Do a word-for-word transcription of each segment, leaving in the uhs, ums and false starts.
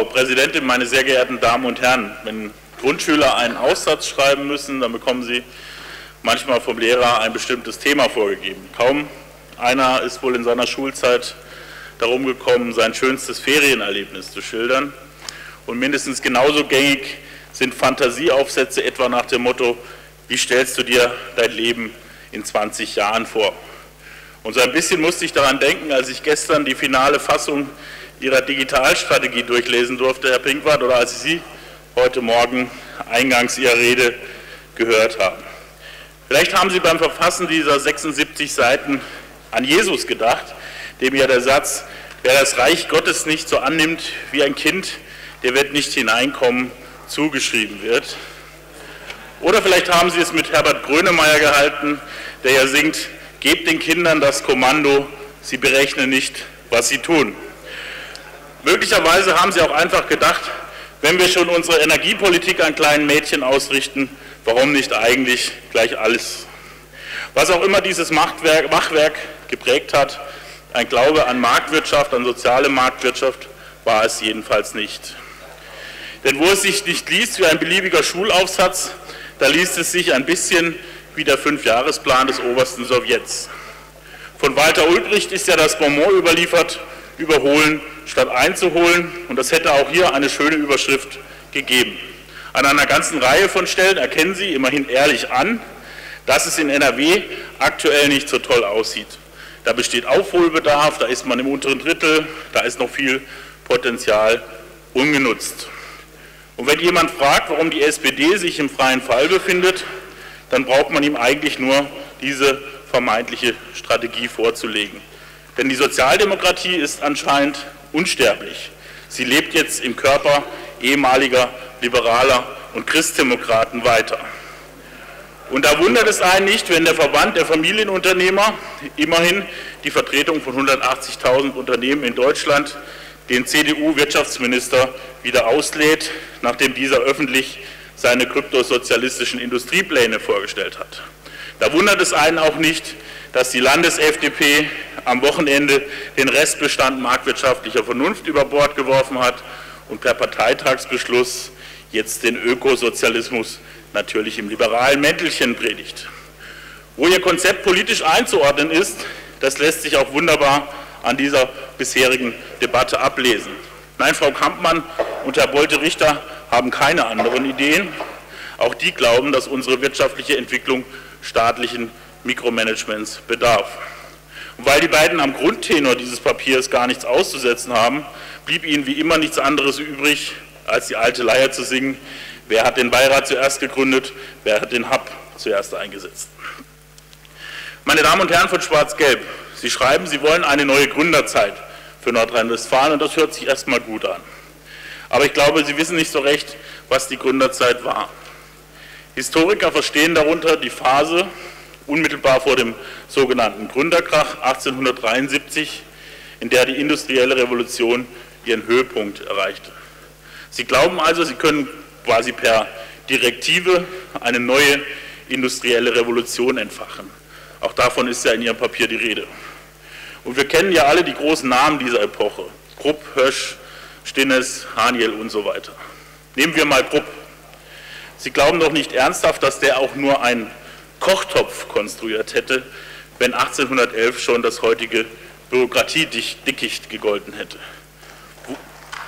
Frau Präsidentin, meine sehr geehrten Damen und Herren! Wenn Grundschüler einen Aufsatz schreiben müssen, dann bekommen sie manchmal vom Lehrer ein bestimmtes Thema vorgegeben. Kaum einer ist wohl in seiner Schulzeit darum gekommen, sein schönstes Ferienerlebnis zu schildern. Und mindestens genauso gängig sind Fantasieaufsätze etwa nach dem Motto: Wie stellst du dir dein Leben in zwanzig Jahren vor? Und so ein bisschen musste ich daran denken, als ich gestern die finale Fassung Ihrer Digitalstrategie durchlesen durfte, Herr Pinkwart, oder als ich Sie heute Morgen eingangs Ihrer Rede gehört habe. Vielleicht haben Sie beim Verfassen dieser sechsundsiebzig Seiten an Jesus gedacht, dem ja der Satz, wer das Reich Gottes nicht so annimmt wie ein Kind, der wird nicht hineinkommen, zugeschrieben wird. Oder vielleicht haben Sie es mit Herbert Grönemeyer gehalten, der ja singt: Gebt den Kindern das Kommando, sie berechnen nicht, was sie tun. Möglicherweise haben Sie auch einfach gedacht, wenn wir schon unsere Energiepolitik an kleinen Mädchen ausrichten, warum nicht eigentlich gleich alles? Was auch immer dieses Machwerk, Machwerk geprägt hat, ein Glaube an Marktwirtschaft, an soziale Marktwirtschaft, war es jedenfalls nicht. Denn wo es sich nicht liest wie ein beliebiger Schulaufsatz, da liest es sich ein bisschen wie der Fünfjahresplan des obersten Sowjets. Von Walter Ulbricht ist ja das Bonmot überliefert: Überholen statt einzuholen, und das hätte auch hier eine schöne Überschrift gegeben. An einer ganzen Reihe von Stellen erkennen Sie immerhin ehrlich an, dass es in N R W aktuell nicht so toll aussieht. Da besteht Aufholbedarf, da ist man im unteren Drittel, da ist noch viel Potenzial ungenutzt. Und wenn jemand fragt, warum die S P D sich im freien Fall befindet, dann braucht man ihm eigentlich nur diese vermeintliche Strategie vorzulegen. Denn die Sozialdemokratie ist anscheinend unsterblich. Sie lebt jetzt im Körper ehemaliger Liberaler und Christdemokraten weiter. Und da wundert es einen nicht, wenn der Verband der Familienunternehmer, immerhin die Vertretung von hundertachtzigtausend Unternehmen in Deutschland, den C D U-Wirtschaftsminister wieder auslädt, nachdem dieser öffentlich seine kryptosozialistischen Industriepläne vorgestellt hat. Da wundert es einen auch nicht, dass die Landes-F D P am Wochenende den Restbestand marktwirtschaftlicher Vernunft über Bord geworfen hat und per Parteitagsbeschluss jetzt den Ökosozialismus natürlich im liberalen Mäntelchen predigt. Wo ihr Konzept politisch einzuordnen ist, das lässt sich auch wunderbar an dieser bisherigen Debatte ablesen. Nein, Frau Kampmann und Herr Bolte-Richter haben keine anderen Ideen. Auch die glauben, dass unsere wirtschaftliche Entwicklung staatlichen Mikromanagements bedarf. Und weil die beiden am Grundtenor dieses Papiers gar nichts auszusetzen haben, blieb ihnen wie immer nichts anderes übrig, als die alte Leier zu singen: Wer hat den Beirat zuerst gegründet, wer hat den Hub zuerst eingesetzt? Meine Damen und Herren von Schwarz-Gelb, Sie schreiben, Sie wollen eine neue Gründerzeit für Nordrhein-Westfalen, und das hört sich erstmal gut an. Aber ich glaube, Sie wissen nicht so recht, was die Gründerzeit war. Historiker verstehen darunter die Phase unmittelbar vor dem sogenannten Gründerkrach achtzehnhundertdreiundsiebzig, in der die industrielle Revolution ihren Höhepunkt erreichte. Sie glauben also, Sie können quasi per Direktive eine neue industrielle Revolution entfachen. Auch davon ist ja in Ihrem Papier die Rede. Und wir kennen ja alle die großen Namen dieser Epoche: Krupp, Hösch, Stinnes, Haniel und so weiter. Nehmen wir mal Krupp. Sie glauben doch nicht ernsthaft, dass der auch nur einen Kochtopf konstruiert hätte, wenn achtzehnhundertelf schon das heutige Bürokratiedickicht gegolten hätte. Wo,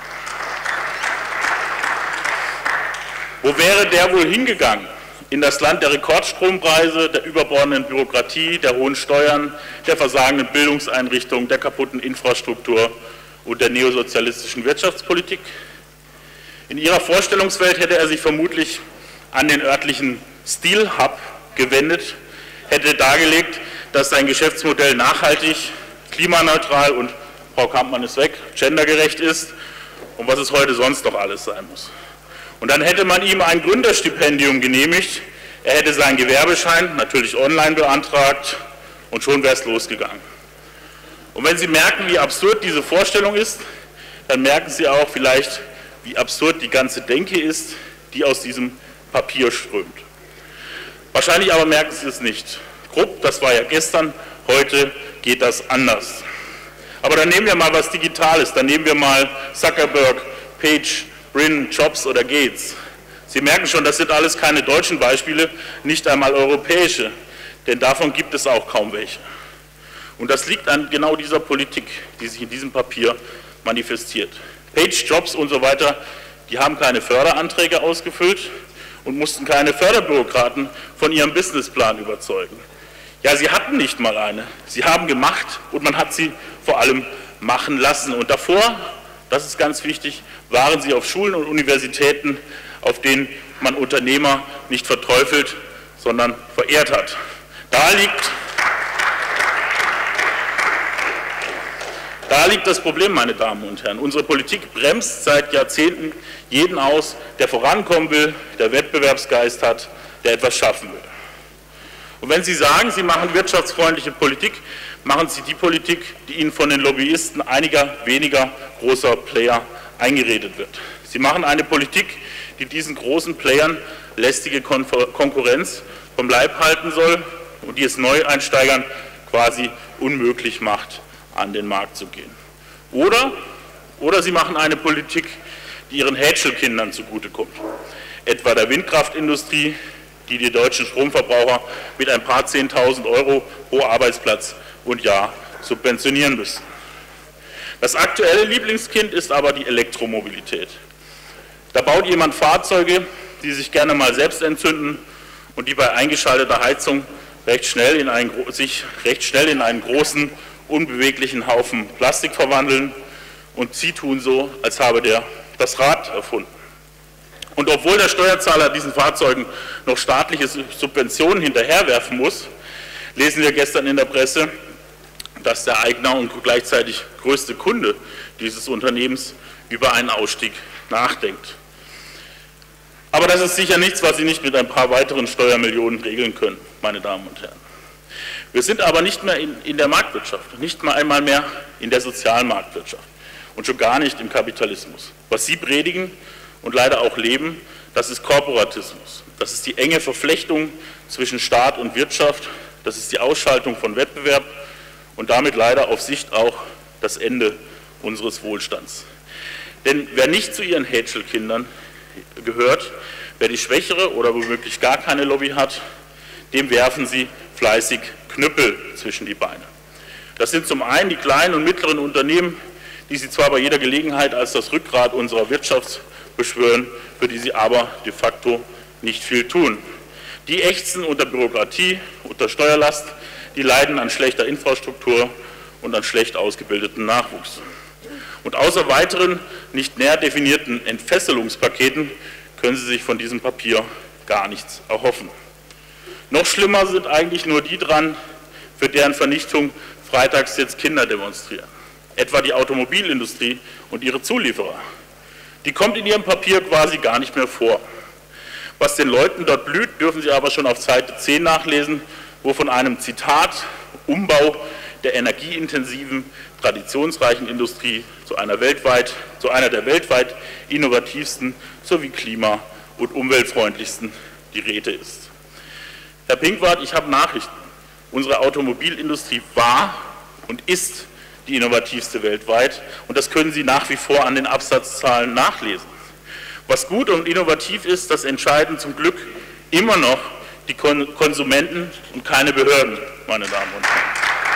wo wäre der wohl hingegangen? In das Land der Rekordstrompreise, der überbordenden Bürokratie, der hohen Steuern, der versagenden Bildungseinrichtungen, der kaputten Infrastruktur und der neosozialistischen Wirtschaftspolitik? In Ihrer Vorstellungswelt hätte er sich vermutlich an den örtlichen Steel Hub gewendet, hätte dargelegt, dass sein Geschäftsmodell nachhaltig, klimaneutral und, Frau Kampmann ist weg, gendergerecht ist und was es heute sonst noch alles sein muss. Und dann hätte man ihm ein Gründerstipendium genehmigt, er hätte seinen Gewerbeschein natürlich online beantragt und schon wäre es losgegangen. Und wenn Sie merken, wie absurd diese Vorstellung ist, dann merken Sie auch vielleicht, wie absurd die ganze Denke ist, die aus diesem Papier strömt. Wahrscheinlich aber merken Sie es nicht. Krupp, das war ja gestern, heute geht das anders. Aber dann nehmen wir mal was Digitales, dann nehmen wir mal Zuckerberg, Page, Brin, Jobs oder Gates. Sie merken schon, das sind alles keine deutschen Beispiele, nicht einmal europäische, denn davon gibt es auch kaum welche. Und das liegt an genau dieser Politik, die sich in diesem Papier manifestiert. Page, Jobs und so weiter, die haben keine Förderanträge ausgefüllt und mussten keine Förderbürokraten von ihrem Businessplan überzeugen. Ja, sie hatten nicht mal eine. Sie haben gemacht und man hat sie vor allem machen lassen. Und davor, das ist ganz wichtig, waren sie auf Schulen und Universitäten, auf denen man Unternehmer nicht verteufelt, sondern verehrt hat. Da liegt, da liegt das Problem, meine Damen und Herren. Unsere Politik bremst seit Jahrzehnten jeden aus, der vorankommen will, der Wettbewerbsgeist hat, der etwas schaffen will. Und wenn Sie sagen, Sie machen wirtschaftsfreundliche Politik, machen Sie die Politik, die Ihnen von den Lobbyisten einiger weniger großer Player eingeredet wird. Sie machen eine Politik, die diesen großen Playern lästige Konkurrenz vom Leib halten soll und die es Neueinsteigern quasi unmöglich macht, an den Markt zu gehen. Oder, oder Sie machen eine Politik, die Ihren Hätschelkindern zugutekommt, etwa der Windkraftindustrie, die die deutschen Stromverbraucher mit ein paar Zehntausend Euro pro Arbeitsplatz und Jahr subventionieren müssen. Das aktuelle Lieblingskind ist aber die Elektromobilität. Da baut jemand Fahrzeuge, die sich gerne mal selbst entzünden und die bei eingeschalteter Heizung recht schnell in einen, sich recht schnell in einen großen, unbeweglichen Haufen Plastik verwandeln, und sie tun so, als habe der das Rad erfunden. Und obwohl der Steuerzahler diesen Fahrzeugen noch staatliche Subventionen hinterherwerfen muss, lesen wir gestern in der Presse, dass der Eigner und gleichzeitig größte Kunde dieses Unternehmens über einen Ausstieg nachdenkt. Aber das ist sicher nichts, was Sie nicht mit ein paar weiteren Steuermillionen regeln können, meine Damen und Herren. Wir sind aber nicht mehr in, in der Marktwirtschaft, nicht mal einmal mehr in der sozialen Marktwirtschaft und schon gar nicht im Kapitalismus. Was Sie predigen und leider auch leben, das ist Korporatismus. Das ist die enge Verflechtung zwischen Staat und Wirtschaft, das ist die Ausschaltung von Wettbewerb und damit leider auf Sicht auch das Ende unseres Wohlstands. Denn wer nicht zu Ihren Hätschelkindern gehört, wer die schwächere oder womöglich gar keine Lobby hat, dem werfen Sie fleißig Knüppel zwischen die Beine. Das sind zum einen die kleinen und mittleren Unternehmen, die Sie zwar bei jeder Gelegenheit als das Rückgrat unserer Wirtschaft beschwören, für die Sie aber de facto nicht viel tun. Die ächzen unter Bürokratie, unter Steuerlast, die leiden an schlechter Infrastruktur und an schlecht ausgebildeten Nachwuchs. Und außer weiteren, nicht näher definierten Entfesselungspaketen können Sie sich von diesem Papier gar nichts erhoffen. Noch schlimmer sind eigentlich nur die dran, für deren Vernichtung freitags jetzt Kinder demonstrieren. Etwa die Automobilindustrie und ihre Zulieferer. Die kommt in Ihrem Papier quasi gar nicht mehr vor. Was den Leuten dort blüht, dürfen Sie aber schon auf Seite zehn nachlesen, wo von einem Zitat Umbau der energieintensiven, traditionsreichen Industrie zu einer, weltweit, zu einer der weltweit innovativsten sowie klima- und umweltfreundlichsten die Rede ist. Herr Pinkwart, ich habe Nachrichten. Unsere Automobilindustrie war und ist die innovativste weltweit und das können Sie nach wie vor an den Absatzzahlen nachlesen. Was gut und innovativ ist, das entscheiden zum Glück immer noch die Konsumenten und keine Behörden, meine Damen und Herren.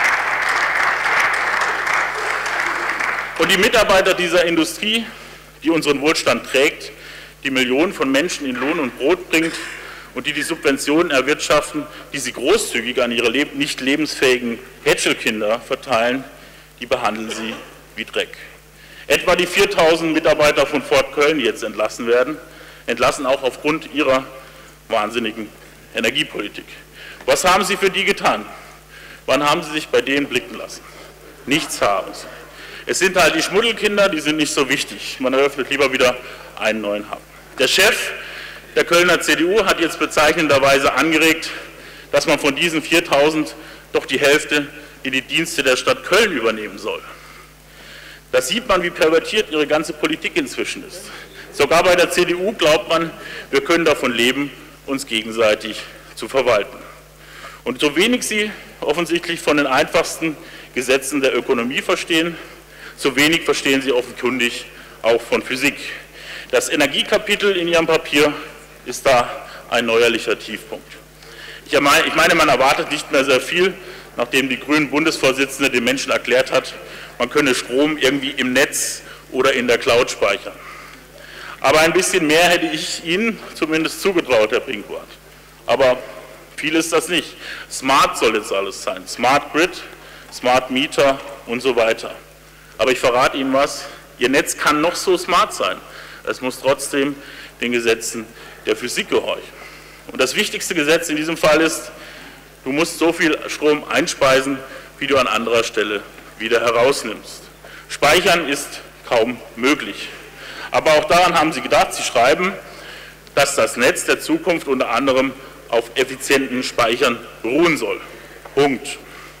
Und die Mitarbeiter dieser Industrie, die unseren Wohlstand trägt, die Millionen von Menschen in Lohn und Brot bringt und die die Subventionen erwirtschaften, die sie großzügig an ihre nicht lebensfähigen Hätschelkinder verteilen, die behandeln sie wie Dreck. Etwa die viertausend Mitarbeiter von Ford Köln, die jetzt entlassen werden, entlassen auch aufgrund ihrer wahnsinnigen Energiepolitik. Was haben Sie für die getan? Wann haben Sie sich bei denen blicken lassen? Nichts haben Sie. Es sind halt die Schmuddelkinder, die sind nicht so wichtig. Man eröffnet lieber wieder einen neuen Hub. Der Chef der Kölner C D U hat jetzt bezeichnenderweise angeregt, dass man von diesen viertausend doch die Hälfte in die Dienste der Stadt Köln übernehmen soll. Da sieht man, wie pervertiert ihre ganze Politik inzwischen ist. Sogar bei der C D U glaubt man, wir können davon leben, uns gegenseitig zu verwalten. Und so wenig sie offensichtlich von den einfachsten Gesetzen der Ökonomie verstehen, so wenig verstehen sie offenkundig auch von Physik. Das Energiekapitel in Ihrem Papier ist da ein neuerlicher Tiefpunkt. Ich meine, man erwartet nicht mehr sehr viel, nachdem die grünen Bundesvorsitzende den Menschen erklärt hat, man könne Strom irgendwie im Netz oder in der Cloud speichern. Aber ein bisschen mehr hätte ich Ihnen zumindest zugetraut, Herr Brinkwart. Aber viel ist das nicht. Smart soll jetzt alles sein. Smart Grid, Smart Meter und so weiter. Aber ich verrate Ihnen was, Ihr Netz kann noch so smart sein. Es muss trotzdem den Gesetzen der Physik gehorchen. Und das wichtigste Gesetz in diesem Fall ist, du musst so viel Strom einspeisen, wie du an anderer Stelle wieder herausnimmst. Speichern ist kaum möglich. Aber auch daran haben Sie gedacht. Sie schreiben, dass das Netz der Zukunft unter anderem auf effizienten Speichern beruhen soll. Punkt.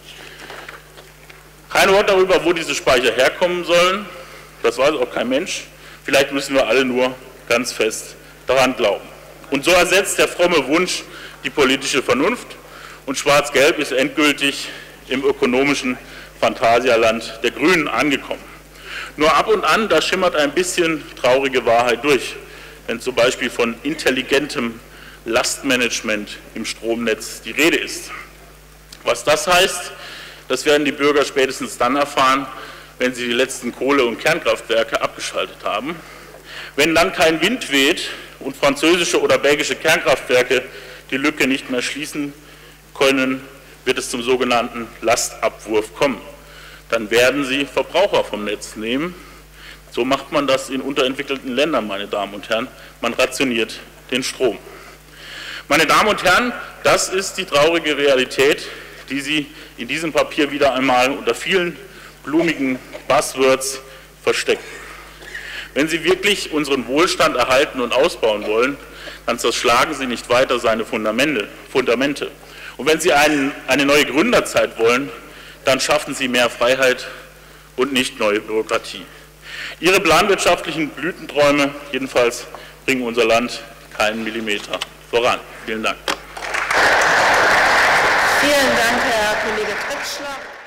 Kein Wort darüber, wo diese Speicher herkommen sollen. Das weiß auch kein Mensch. Vielleicht müssen wir alle nur ganz fest daran glauben. Und so ersetzt der fromme Wunsch die politische Vernunft und Schwarz-Gelb ist endgültig im ökonomischen Phantasialand der Grünen angekommen. Nur ab und an, da schimmert ein bisschen traurige Wahrheit durch, wenn zum Beispiel von intelligentem Lastmanagement im Stromnetz die Rede ist. Was das heißt, das werden die Bürger spätestens dann erfahren, wenn sie die letzten Kohle- und Kernkraftwerke abgeschaltet haben. Wenn dann kein Wind weht und französische oder belgische Kernkraftwerke die Lücke nicht mehr schließen können, wird es zum sogenannten Lastabwurf kommen. Dann werden sie Verbraucher vom Netz nehmen. So macht man das in unterentwickelten Ländern, meine Damen und Herren. Man rationiert den Strom. Meine Damen und Herren, das ist die traurige Realität, die Sie in diesem Papier wieder einmal unter vielen blumigen Buzzwords verstecken. Wenn Sie wirklich unseren Wohlstand erhalten und ausbauen wollen, dann zerschlagen Sie nicht weiter seine Fundamente. Und wenn Sie einen, eine neue Gründerzeit wollen, dann schaffen Sie mehr Freiheit und nicht neue Bürokratie. Ihre planwirtschaftlichen Blütenträume jedenfalls bringen unser Land keinen Millimeter voran. Vielen Dank. Vielen Dank, Herr Kollege Tretschler.